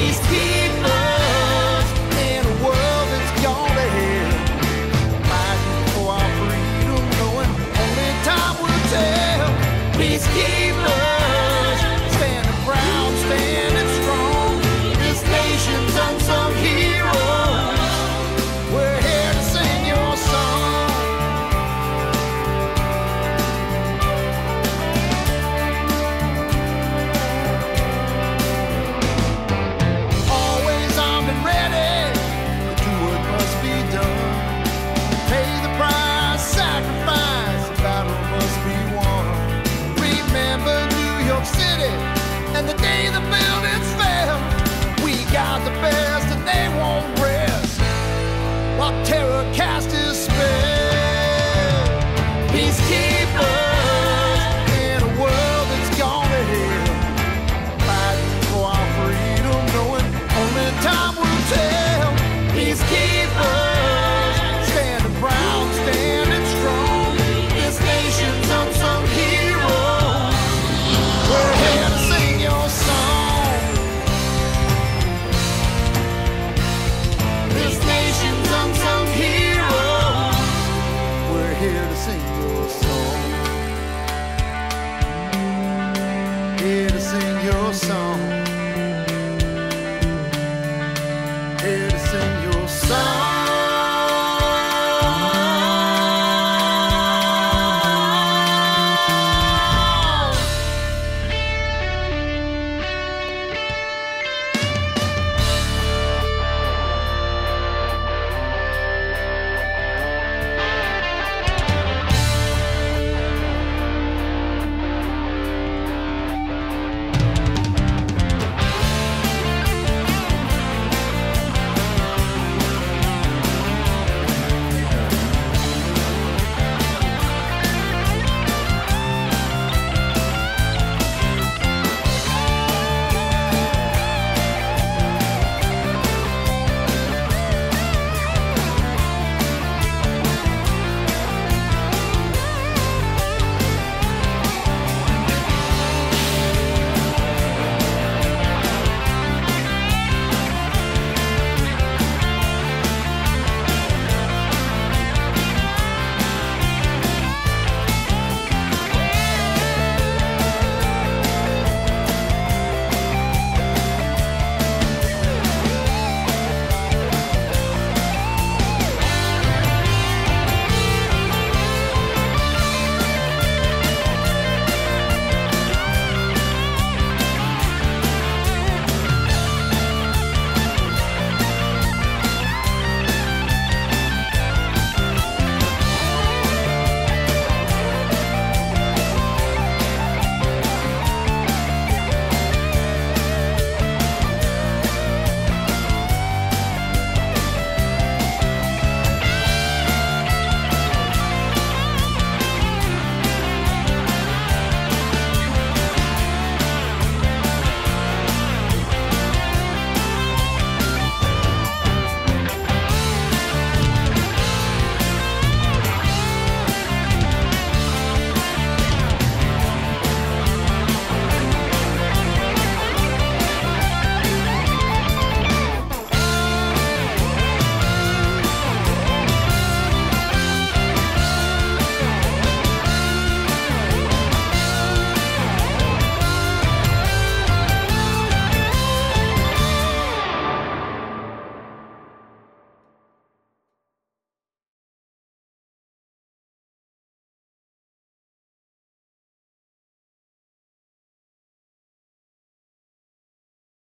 peacekeepers in a world that's gone to hell, fighting for our freedom, knowing only time will tell. Peacekeepers, standing proud, standing strong. This nation's unsung heroes, we're here to sing your song. Always armed and ready to do what must be done. Pay the price, sacrifice, the battle must be won. Remember New York City and the day the buildings fell. We got the best and they won't rest. What